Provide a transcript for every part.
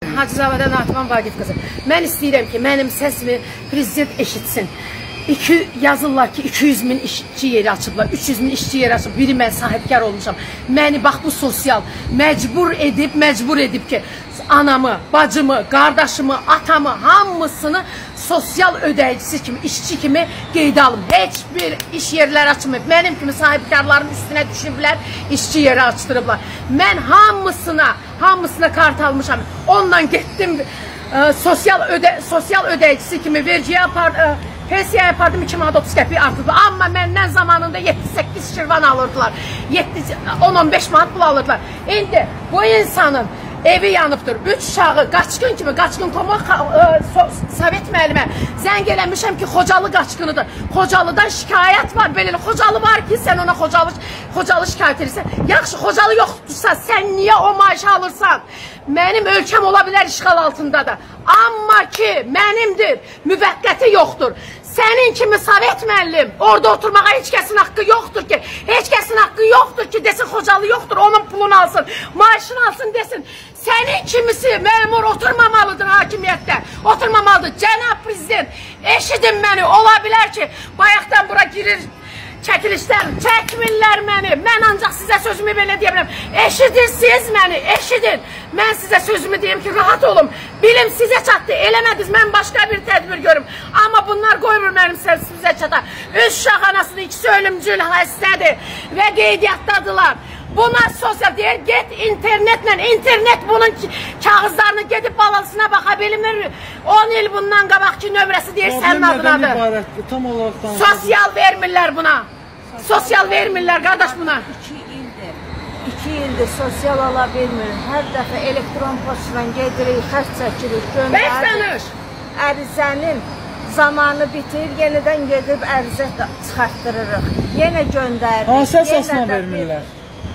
Hacızavadan Nativan Vagif qızı. Mən istəyirəm ki, mənim səsimi prezident eşitsin. Yazırlar ki, 200 min işçi yeri açıblar, 300 min işçi yeri açıb, biri mən sahibkar olmuşam. Məni bax bu sosial məcbur edib ki, anamı, bacımı, qardaşımı, atamı, hamısını sosial ödəyicisi kimi, işçi kimi qeydə alım. Heç bir iş yerləri açmayıb. Mənim kimi sahibkarların üstünə düşüblər, işçi yeri açdırıblar. Mən hamısına kart almışam. Ondan getdim, sosial ödəyicisi kimi vergiyə pensiyaya yapardım 2 manat 30 qəpik artırdı. Amma məndən zamanında 7-8 şirvan alırdılar. 10-15 manat pul alırdılar. İndi bu insanın evi yanıbdır. 3 uşağı qaçqın Tomo Sovet müəllimə zəng eləmişəm ki, Xocalı qaçqınıdır. Xocalıdan şikayət var. Belə Xocalı var ki, sən ona Xocalı şikayət edirsən. Yaxşı, Xocalı yoxdursa, sən niyə o maaşı alırsan? Mənim ölkəm ola bilər işğal altındadır. Amma ki, mənimdir. Müvəqqəti yoxdur. Sənin kimi Sovet müəllim orada oturmağa heç kəsin haqqı yoxdur ki. Heç kəsin haqqı yoxdur ki, desin Xocalı yoxdur, onun pulunu alsın, maaşını alsın desin. Sənin kimisi məmur oturmamalıdır hakimiyyətdə. Oturmamalıdır. Cənab prezident, eşidin məni. Ola bilər ki, bayaqdan bura girir çəkilişlər, çəkmirlər məni. Mən ancaq sizə sözümü belə deyə biləm. Eşidirsiniz məni, eşidin. Mən sizə sözümü deyim ki, rahat olun. Bilim sizə çatdı, eləmədiniz, mən başqa bir tədbir görüm. Amma bunlar qoymur mənim sizə çata. 3 uşaq anasının ikisi ölümcül xəstədir və qeydiyyatdadılar. Buna sosial deyir, get internetlə, internet bunun kağızlarını gedib balasına baxa bilmir. 10 il bundan qabaqki nömrəsi deyir, sənin adınadır. Sosial vermirlər buna. Sosial vermirlər, qardaş buna. 2 ildir sosial ala vermir. Hər dəfə elektron poçtla gedirik, xərc çəkirik, göndəririk. Ərizənin zamanı bitir, yenidən gedib ərizə çıxartdırırıq. Yenə göndəririk. Hansı əsasla vermirlər?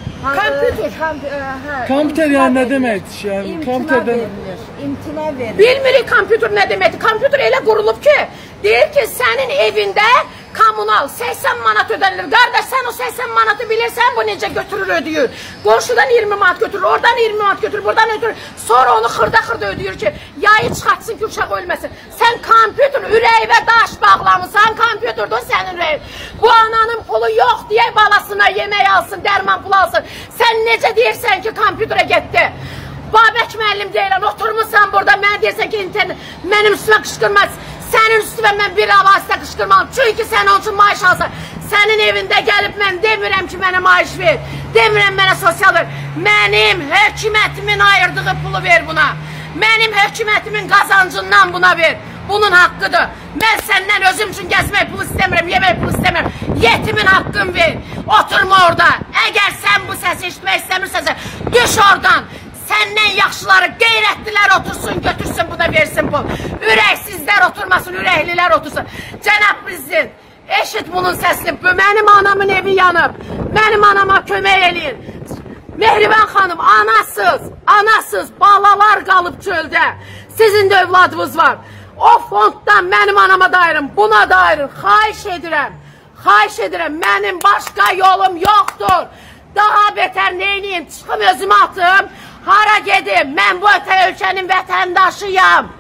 Kompüter yani ne deməkdir? İmtina verilir. İmtina verilir. Bilmirik kompüter ne deməkdir. Kompüter elə qurulub ki, deyir ki, sənin evində kommunal 80 manat ödənilir. Qardaş, sən o 80 manatı bilirsən, bu necə götürür ödəyir. Qonşudan 20 manat götürür, oradan 20 manat götürür, buradan ödəyir. Sonra onu xırda ödəyir ki, yayı çıxartsın ki, uşaq ölməsin. Sən kompüter, ürəyivə daş bağlamısan, kompüterdir o sənin ürəyin. Bu ananın pulu yox deyə balasına yemək alsın, dərman pulu alsın. Sən necə deyirsən ki, kompüterə getdi? Babək müəllim deyilən, oturmuşsan burada, mən deyirsən ki, mənim üstümə qışqırmaz. Sənin üstüvə mən bir avazda qışqırmalım. Çünki sən onun üçün maaş alsan. Sənin evində gəlib mən demirəm ki, mənə maaş ver. Demirəm mənə sosial ver. Mənim hökumətimin ayırdığı pulu ver buna. Mənim hökumətimin qazancından buna ver. Bunun haqqıdır. Mən səndən özüm üçün gəzmək pulu istəmirəm, yemək pulu istəmirəm. Yetimin haqqını ver. Oturma orada. Əgər sən bu səsi işitmək istəmirsənsə, düş oradan. Səndən yaxşıları, qeyrətlilər otursun, götürsün, bu da versin pul. Ürəksizlər oturmasın, ürəklilər otursun. Cənab prezident, eşit bunun səsini. Mənim anamın evi yanıb. Mənim anama kömək eləyin. Mehriban xanım, anasız, balalar qalıb çöldə. Sizin də övladınız var. O fonddan mənim anama da ayırın, buna da ayırın. Xahiş edirəm, mənim başqa yolum yoxdur. Daha betər neyniyim, çıxım özümü atım. Hara gedim? Mən bu ölkənin vətəndaşıyam.